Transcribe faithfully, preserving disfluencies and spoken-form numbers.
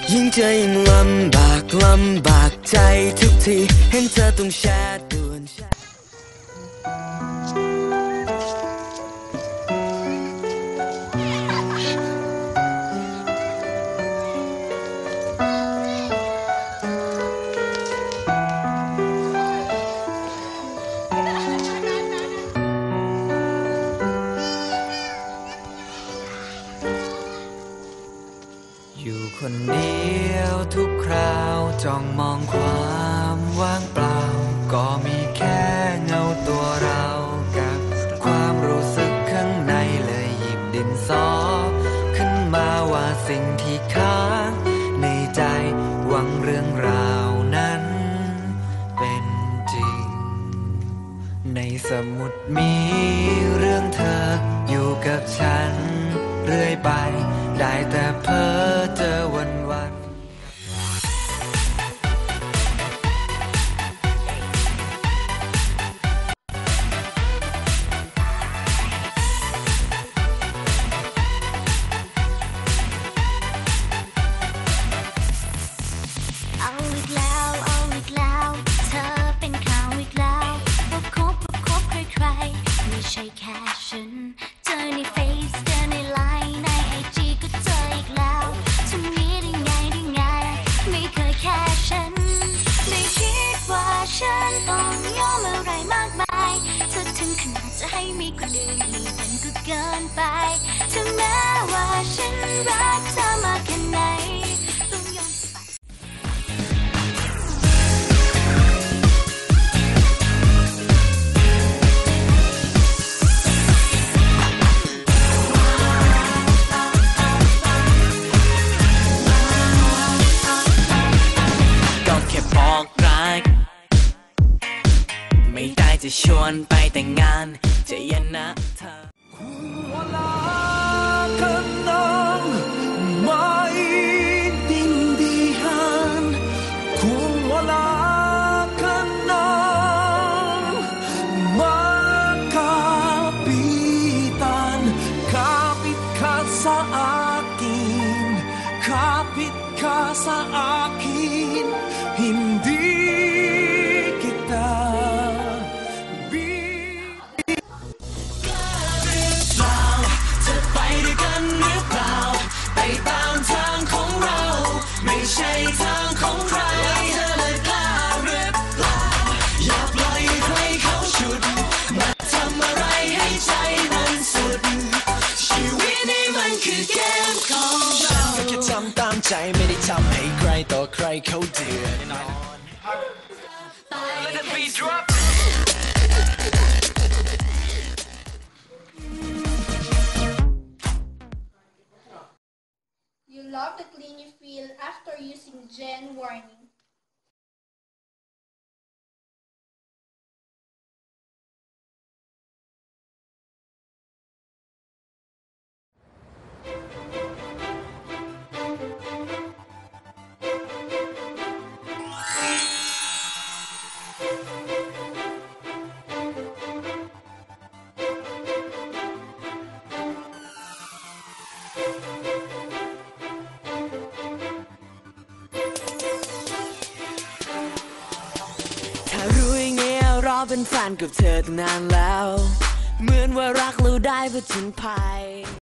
ยิ่งเจอยิ่งลำบากลำบากใจทุกทีเห็นเธอต้องแชร์ด่วนอยู่คนเดียวทุกคราวจ้องมองความว่างเปล่าก็มีแค่เงาตัวเรากับความรู้สึกข้างในเลยหยิบดินสอขึ้นมาว่าสิ่งที่ค้างในใจหวังเรื่องราวนั้นเป็นจริงในสมุดมีเรื่องเธออยู่กับฉันเรื่อยไปได้แต่เพ้อเจอวันวันเอาอีกแล้วเอาอีกแล้วเธอเป็นข่าวอีกแล้วว่าคบว่าคบใครๆไม่ใช่แค่ฉันเจอในเฟซเจอในไลน์ในไอจีก็เจออีกแล้วทำนี้ได้ไงได้ไงไม่เคยแค่ฉันไม่คิดว่าฉันต้องยอมอะไรมากมายเธอถึงขนาดจะให้มีคนอื่นนี่มันก็เกินไปถึงแม้ว่าฉันรักเธอมากแค่ไหนต้องยอมไม่ได้จะชวนไปแต่งงานจะยันนะเธอMaintindihan kung wala ka nang makapitan. Kapit ka sa akin, kapit ka sa akin, hindi kitaจะไปด้วยกันหรือเปล่าไปตามทางของเราไม่ใช่ทางของใครเธอเลยกล้าหรือเปล่าอย่าปล่อยให้เขาฉุดมาทำอะไรให้ใจมันสุดชีวิตนี้มันคือเกมของเราแค่ทำตามใจไม่ได้ทำให้ใครต่อใครเขาเดือดร้อน Let the beat drop You love the clean you feel after using Gen Warning.ถ้ารู้อย่างเงี้ยรอเป็นแฟนกับเธอตั้งนานแล้วเหมือนว่ารักเราได้ผจญภัย